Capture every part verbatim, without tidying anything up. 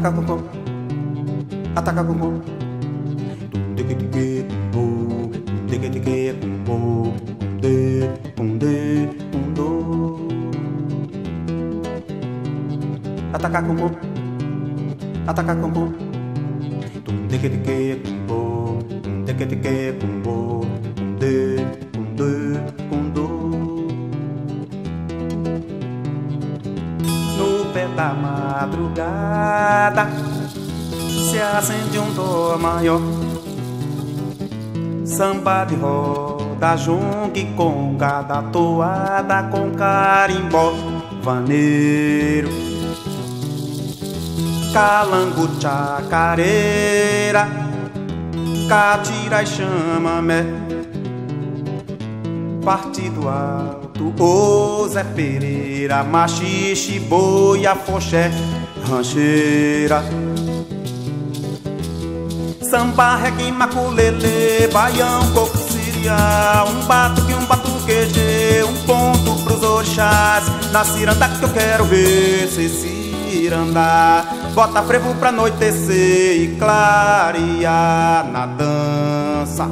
Ataca com com, ataca com com. Tique tique com com, tique tique com com, de com de com do. Ataca com com, ataca com com. Tique tique com com, tique tique com com, de com de com do. No pé da madrugada se acende um dó maior, samba de roda, jongue, conga, da toada com carimbó, vaneiro, calango, chacareira, catira e chamamé, partido alto, ô Zé Pereira, machixe, boi, afoxé, rancheira, samba, reggae, maculele, baião, coco, siria, um batuque, um batuqueje, um ponto pros orixás, na ciranda que eu quero ver cê cirandar, bota frevo pra anoitecer e clarear na dança,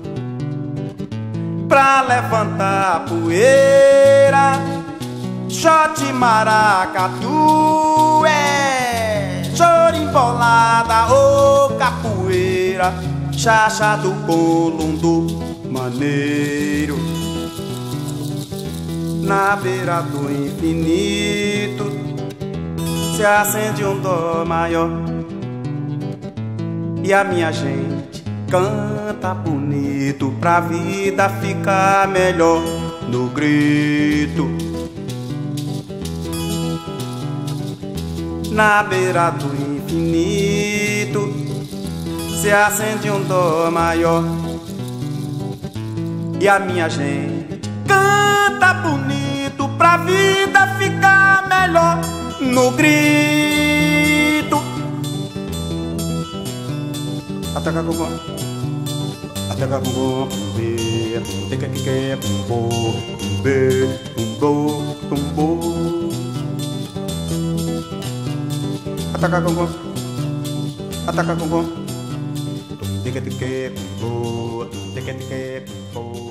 pra levantar a poeira, shot, maracatu, é chorimbolada, ô capoeira, chacha do colundu maneiro, na beira do infinito se acende um dó maior e a minha gente canta bonito pra vida ficar melhor no grito. Na beira do infinito se acende um dó maior e a minha gente canta bonito pra vida ficar melhor no grito. Ataca com com, ataca com com, bê, teca que que, bumbo, bê, bumbo, bumbo. Ataca com com, ataca com com, teca que que, bumbo, teca que que, bumbo.